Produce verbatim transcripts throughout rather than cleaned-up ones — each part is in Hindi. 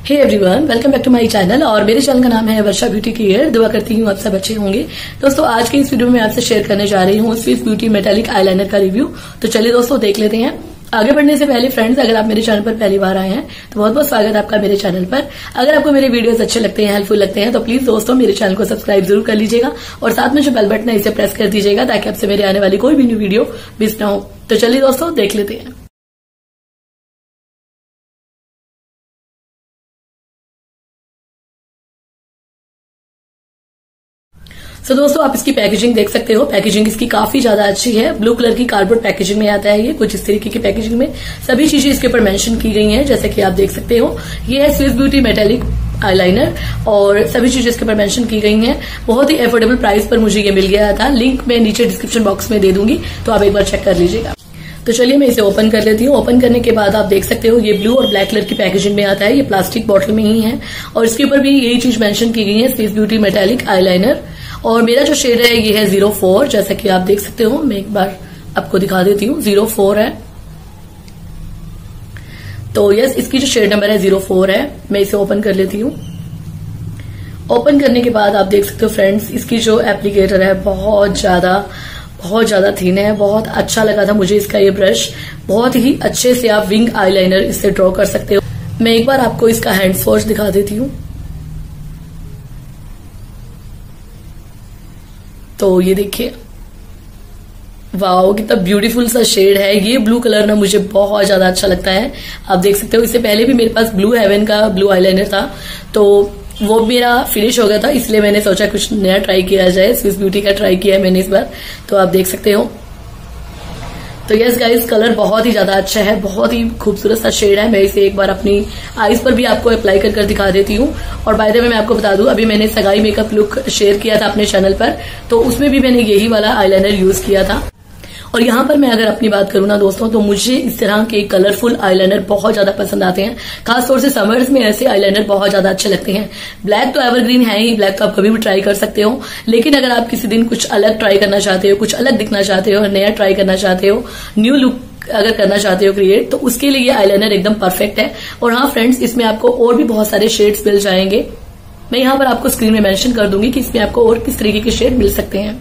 Hey everyone, welcome back to my channel. और मेरे चैनल का नाम है वर्षा ब्यूटी केयर। दुआ करती हूँ आप सब अच्छे होंगे। दोस्तों, आज के इस वीडियो में आपसे शेयर करने जा रही हूँ स्विस ब्यूटी मेटालिक आईलाइनर का रिव्यू। तो चलिए दोस्तों देख लेते हैं। आगे बढ़ने से पहले फ्रेंड्स, अगर आप मेरे चैनल पर पहली बार आए हैं तो बहुत बहुत स्वागत है आपका मेरे चैनल पर। अगर आपको मेरे वीडियोस अच्छे लगते हैं, हेल्पफुल लगते हैं, तो प्लीज दोस्तों मेरे चैनल को सब्सक्राइब जरूर कर लीजिएगा और साथ में जो बेल बटन है इसे प्रेस कर दीजिएगा ताकि आपसे मेरे आने वाली कोई भी न्यू वीडियो मिस ना हो। तो चलिए दोस्तों देख लेते हैं। सो so, दोस्तों आप इसकी पैकेजिंग देख सकते हो। पैकेजिंग इसकी काफी ज्यादा अच्छी है। ब्लू कलर की कार्डबोर्ड पैकेजिंग में आता है। ये कुछ इस तरीके की पैकेजिंग में सभी चीजें इसके ऊपर मेंशन की गई हैं, जैसे कि आप देख सकते हो। ये है स्विस ब्यूटी मेटालिक आईलाइनर और सभी चीजें इसके ऊपर मेंशन की गई हैं। बहुत ही एफोर्डेबल प्राइस पर मुझे ये मिल गया था। लिंक मैं नीचे डिस्क्रिप्शन बॉक्स में दे दूंगी, तो आप एक बार चेक कर लीजिएगा। तो चलिए मैं इसे ओपन कर लेती हूँ। ओपन करने के बाद आप देख सकते हो ये ब्लू और ब्लैक कलर की पैकेजिंग में आता है। ये प्लास्टिक बॉटल में ही है और इसके ऊपर भी यही चीज मेंशन की गई है, स्विस ब्यूटी मेटालिक आईलाइनर। और मेरा जो शेड है ये है जीरो फोर, जैसा कि आप देख सकते हो। मैं एक बार आपको दिखा देती हूँ। जीरो फोर है। तो यस, इसकी जो शेड नंबर है जीरो फोर है। मैं इसे ओपन कर लेती हूँ। ओपन करने के बाद आप देख सकते हो फ्रेंड्स, इसकी जो एप्लीकेटर है बहुत ज्यादा बहुत ज्यादा थिन है। बहुत अच्छा लगा था मुझे इसका ये ब्रश। बहुत ही अच्छे से आप विंग आईलाइनर इससे ड्रॉ कर सकते हो। मैं एक बार आपको इसका हैंड स्वॉच दिखा देती हूँ। तो ये देखिए, वाओ कितना ब्यूटीफुल सा शेड है। ये ब्लू कलर ना मुझे बहुत ज्यादा अच्छा लगता है। आप देख सकते हो, इससे पहले भी मेरे पास ब्लू हेवन का ब्लू आईलाइनर था, तो वो मेरा फिनिश हो गया था, इसलिए मैंने सोचा कुछ नया ट्राई किया जाए। स्विस ब्यूटी का ट्राई किया है मैंने इस बार। तो आप देख सकते हो। तो यस गाइस, कलर बहुत ही ज्यादा अच्छा है। बहुत ही खूबसूरत सा शेड है। मैं इसे एक बार अपनी आईज पर भी आपको अप्लाई कर कर दिखा देती हूँ। और बाय द वे मैं आपको बता दूं, अभी मैंने सगाई मेकअप लुक शेयर किया था अपने चैनल पर, तो उसमें भी मैंने यही वाला आईलाइनर यूज किया था। और यहाँ पर मैं अगर अपनी बात करूँ ना दोस्तों, तो मुझे इस तरह के कलरफुल आईलाइनर बहुत ज्यादा पसंद आते हैं। खासतौर से समर्स में ऐसे आईलाइनर बहुत ज्यादा अच्छे लगते हैं। ब्लैक तो एवरग्रीन है ही, ब्लैक तो आप कभी भी ट्राई कर सकते हो। लेकिन अगर आप किसी दिन कुछ अलग ट्राई करना चाहते हो, कुछ अलग दिखना चाहते हो, नया ट्राई करना चाहते हो, न्यू लुक अगर करना चाहते हो क्रिएट, तो उसके लिए ये आईलाइनर एकदम परफेक्ट है। और हाँ फ्रेंड्स, इसमें आपको और भी बहुत सारे शेड्स मिल जाएंगे। मैं यहाँ पर आपको स्क्रीन में मेंशन कर दूंगी कि इसमें आपको और किस तरीके के शेड मिल सकते हैं।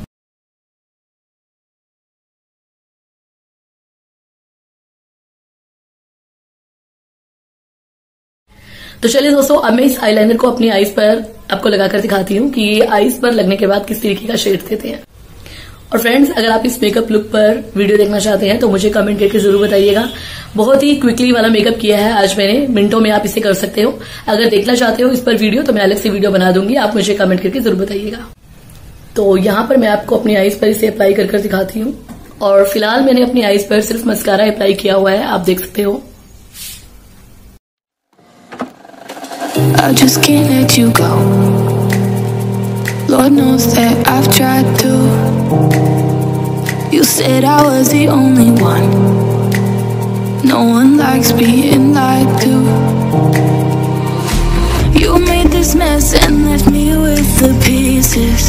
तो चलिए दोस्तों, अब मैं इस आईलाइनर को अपनी आईज पर आपको लगाकर दिखाती हूँ कि ये आईज पर लगने के बाद किस तरीके का शेड देते हैं। और फ्रेंड्स, अगर आप इस मेकअप लुक पर वीडियो देखना चाहते हैं तो मुझे कमेंट करके जरूर बताइएगा। बहुत ही क्विकली वाला मेकअप किया है आज मैंने, मिनटों में आप इसे कर सकते हो। अगर देखना चाहते हो इस पर वीडियो तो मैं अलग से वीडियो बना दूंगी, आप मुझे कमेंट करके जरूर बताइएगा। तो यहाँ पर मैं आपको अपनी आईज पर इसे अप्लाई कर कर दिखाती हूँ। और फिलहाल मैंने अपनी आईज पर सिर्फ मस्कारा अप्लाई किया हुआ है, आप देख सकते हो। I just can't let you go. Lord knows that I've tried to. You said I was the only one. No one likes being lied to. You made this mess and left me with the pieces.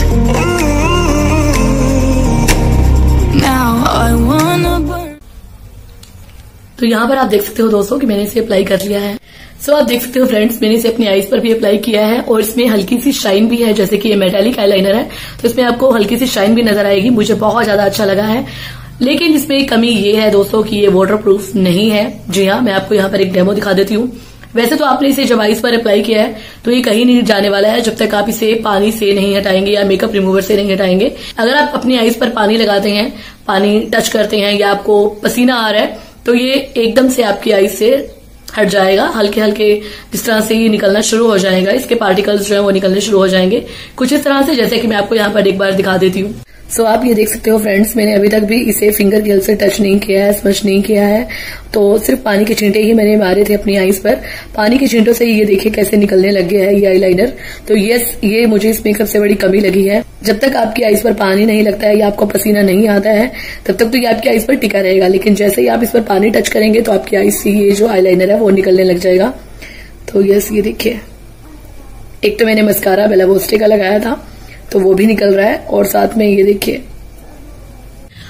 Now I wanna burn. तो यहाँ पर आप देख सकते हो दोस्तों कि मैंने इसे अप्लाई कर लिया है। सो so, आप देख सकते हो फ्रेंड्स, मैंने इसे अपनी आईज पर भी अप्लाई किया है और इसमें हल्की सी शाइन भी है। जैसे कि ये मेटालिक आईलाइनर है तो इसमें आपको हल्की सी शाइन भी नजर आएगी। मुझे बहुत ज्यादा अच्छा लगा है। लेकिन इसमें कमी ये है दोस्तों कि ये वाटर प्रूफ नहीं है। जी हाँ, मैं आपको यहाँ पर एक डेमो दिखा देती हूँ। वैसे तो आपने इसे जब आईज पर अप्लाई किया है तो ये कहीं नहीं जाने वाला है जब तक आप इसे पानी से नहीं हटाएंगे या मेकअप रिमूवर से नहीं हटाएंगे। अगर आप अपनी आईज पर पानी लगाते हैं, पानी टच करते हैं या आपको पसीना आ रहा है, तो ये एकदम से आपकी आईज से हट जाएगा। हल्के हल्के जिस तरह से ये निकलना शुरू हो जाएगा, इसके पार्टिकल्स जो है वो निकलने शुरू हो जाएंगे कुछ इस तरह से, जैसे कि मैं आपको यहाँ पर एक बार दिखा देती हूँ। सो so, आप ये देख सकते हो फ्रेंड्स, मैंने अभी तक भी इसे फिंगर की हेल्प से टच नहीं किया है, स्पर्श नहीं किया है। तो सिर्फ पानी के छींटे ही मैंने मारे थे अपनी आईज पर। पानी के छींटों से ये देखिए कैसे निकलने लग गया है ये आईलाइनर। तो यस, ये मुझे इसमें सबसे बड़ी कमी लगी है। जब तक आपकी आईज पर पानी नहीं लगता है या आपको पसीना नहीं आता है, तब तक तो ये आपकी आईज पर टिका रहेगा। लेकिन जैसे ही आप इस पर पानी टच करेंगे तो आपकी आईज से ये जो आईलाइनर है वो निकलने लग जाएगा। तो यस, ये देखिए, एक तो मैंने मस्कारा बेला वोस्टे का लगाया था तो वो भी निकल रहा है, और साथ में ये देखिए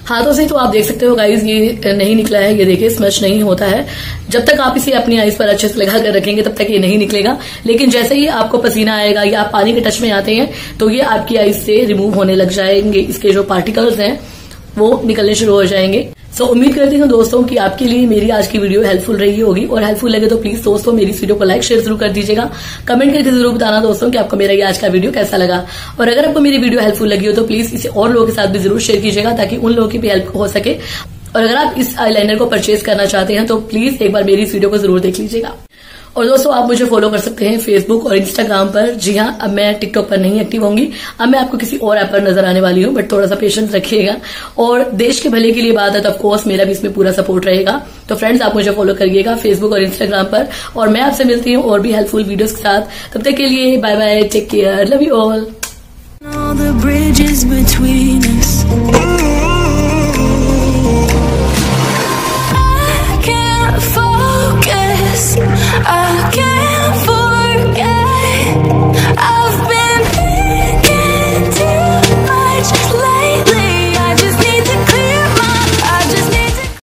हाथों से तो आप देख सकते हो गाइज ये नहीं निकला है, ये देखिए स्मच नहीं होता है। जब तक आप इसे अपनी आईज पर अच्छे से लगा कर रखेंगे तब तक ये नहीं निकलेगा, लेकिन जैसे ही आपको पसीना आएगा या आप पानी के टच में आते हैं तो ये आपकी आईज से रिमूव होने लग जाएंगे, इसके जो पार्टिकल्स हैं वो निकलने शुरू हो जाएंगे। सो so, उम्मीद करती हूँ दोस्तों कि आपके लिए मेरी आज की वीडियो हेल्पफुल रही होगी, और हेल्पफुल लगे तो प्लीज दोस्तों मेरी इस वीडियो को लाइक शेयर जरूर कर दीजिएगा। कमेंट करके जरूर बताना दोस्तों कि आपको मेरा ये आज का वीडियो कैसा लगा, और अगर आपको मेरी वीडियो हेल्पफुल लगी हो तो प्लीज इसे और लोगों के साथ भी जरूर शेयर कीजिएगा ताकि उन लोगों की भी हेल्प हो सके। और अगर आप इस आईलाइनर को परचेज करना चाहते हैं तो प्लीज एक बार मेरी इस वीडियो को जरूर देख लीजिएगा। और दोस्तों आप मुझे फॉलो कर सकते हैं फेसबुक और इंस्टाग्राम पर। जी हाँ, अब मैं टिकटॉक पर नहीं एक्टिव होंगी, अब मैं आपको किसी और ऐप पर नजर आने वाली हूँ, बट थोड़ा सा पेशेंस रखिएगा। और देश के भले के लिए बात है तो ऑफकोर्स मेरा भी इसमें पूरा सपोर्ट रहेगा। तो फ्रेंड्स आप मुझे फॉलो करिएगा फेसबुक और इंस्टाग्राम पर, और मैं आपसे मिलती हूँ और भी हेल्पफुल वीडियोज के साथ। तब तक के लिए bye bye, take care, love you all.